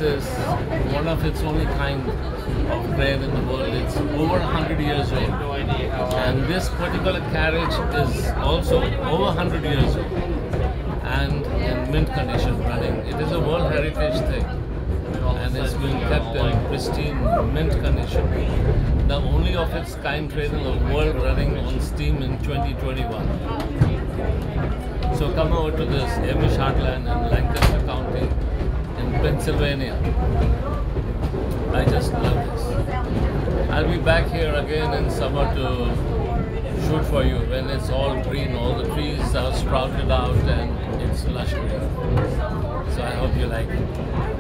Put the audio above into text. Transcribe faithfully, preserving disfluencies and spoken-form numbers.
is one of its only kind of crane in the world. It's over one hundred years old. And this particular carriage is also over one hundred years old and in mint condition running. It is a World Heritage thing and it's been kept in pristine mint condition. The only of its kind train in the world running on steam in twenty twenty-one. So come over to this Amish Heartland in Lancaster County in Pennsylvania. I just love this. I'll be back here again in summer to shoot for you when it's all green, all the trees are sprouted out and it's lush green. So I hope you like it.